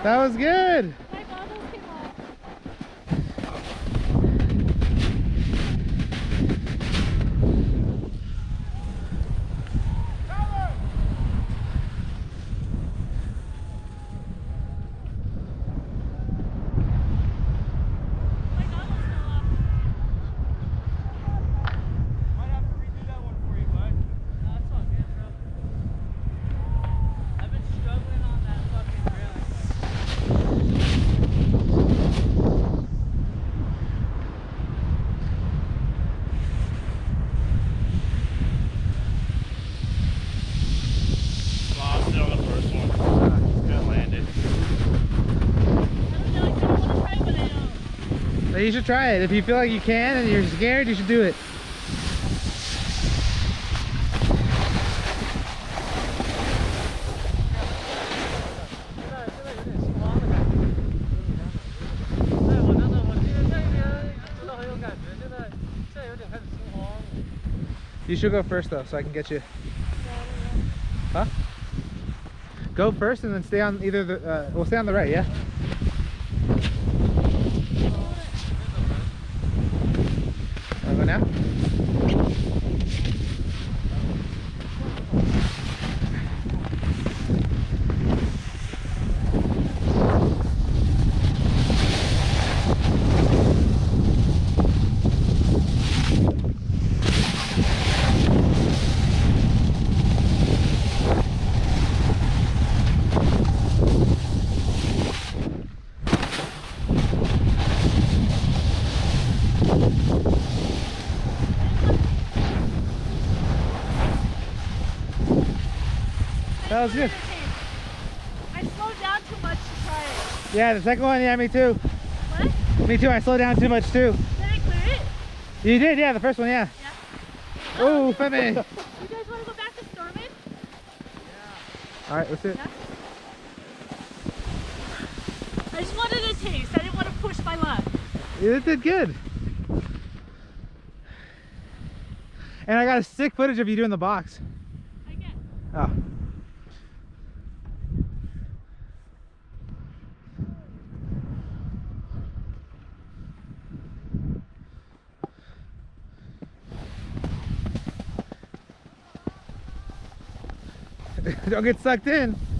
That was good. My goggles came off. You should try it. If you feel like you can and you're scared, you should do it. You should go first though, so I can get you. Huh? Go first and then stay on either the, we'll stay on the right, yeah? Wanna go now? That was good. I slowed down too much to try it. Yeah, the second one, yeah, me too. What? Me too, I slowed down too much too. Did I clear it? You did, yeah, the first one, yeah. Yeah. Oh, Femi. You guys want to go back to storming? Yeah. All right, let's do it. Yeah. I just wanted a taste. I didn't want to push my luck. You did good. And I got a sick footage of you doing the box. I get. Oh. Don't get sucked in.